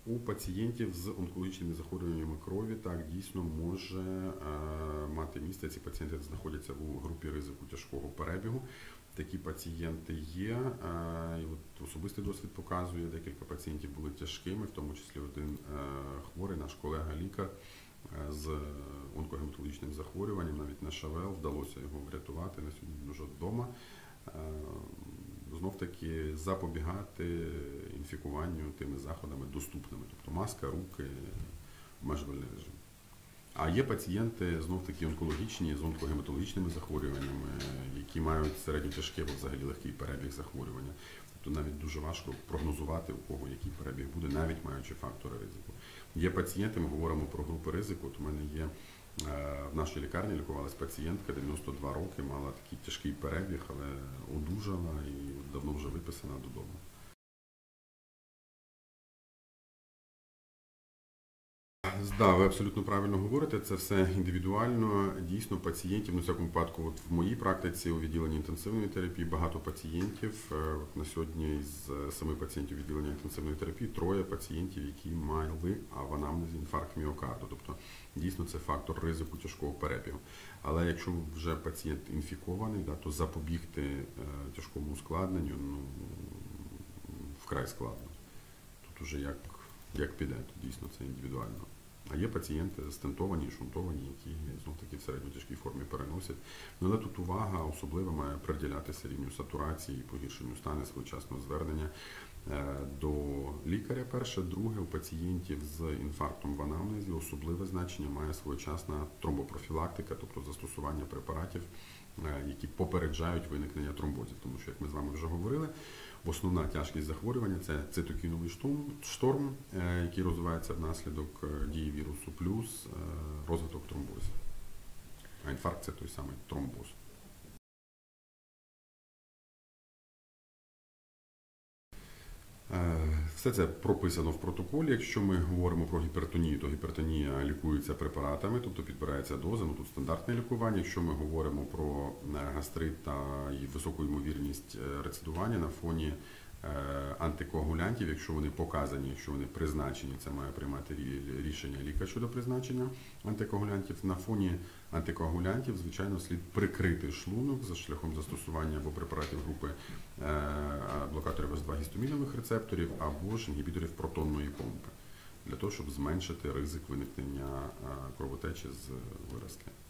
У пацієнтів з онкологічними захворюваннями крові так дійсно може мати місце. Ці пацієнти знаходяться у групі ризику тяжкого перебігу. Такі пацієнти є. І от особистий досвід показує, декілька пацієнтів були тяжкими, в тому числі один хворий, наш колега-лікар з онкогематологічним захворюванням, навіть на ШВЛ, вдалося його врятувати, на сьогодні він вже вдома. Знов-таки запобігати інфікуванню тими заходами доступними, тобто маска, руки, обмежувальний режим. А є пацієнти, знов-таки онкологічні, з онкогематологічними захворюваннями, які мають середньотяжкий або взагалі легкий перебіг захворювання. Тобто навіть дуже важко прогнозувати, у кого який перебіг буде, навіть маючи фактори ризику. Є пацієнти, ми говоримо про групи ризику, от у мене є в нашій лікарні лікувалась пацієнтка, 92 роки, мала такий тяжкий перебіг, але одужала і давно вже виписана додому. Так, ви абсолютно правильно говорите, це все індивідуально. Дійсно, пацієнтів, на всякому випадку, от в моїй практиці у відділенні інтенсивної терапії багато пацієнтів. На сьогодні з 7 пацієнтів відділення інтенсивної терапії 3 пацієнтів, які мали в анамнезі інфаркт міокарду. Тобто, дійсно, це фактор ризику тяжкого перебігу. Але якщо вже пацієнт інфікований, то запобігти тяжкому ускладненню вкрай складно. Тут уже як піде, то дійсно це індивідуально. А є пацієнти стентовані, шунтовані, які знов-таки в середньотяжкій формі переносять. Але тут увага особливо має приділятися рівню сатурації, погіршенню стану, своєчасного звернення до лікаря. Перше. Друге, у пацієнтів з інфарктом в анамнезі особливе значення має своєчасна тромбопрофілактика, тобто застосування препаратів, які попереджають виникнення тромбозів. Тому що, як ми з вами вже говорили, основна тяжкість захворювання – це цитокіновий шторм, який розвивається внаслідок дії вірусу, плюс розвиток тромбозів. А інфаркт – це той самий тромбоз. Все це прописано в протоколі. Якщо ми говоримо про гіпертонію, то гіпертонія лікується препаратами, тобто підбирається доза, тут стандартне лікування. Якщо ми говоримо про гастрит та високу ймовірність рецидування на фоні антикоагулянтів, якщо вони показані, якщо вони призначені, це має приймати рішення лікар щодо призначення антикоагулянтів. На фоні антикоагулянтів, звичайно, слід прикрити шлунок за шляхом застосування або препаратів групи блокаторів С2 гістамінових рецепторів, або ж інгібіторів протонної помпи, для того, щоб зменшити ризик виникнення кровотечі з виразки.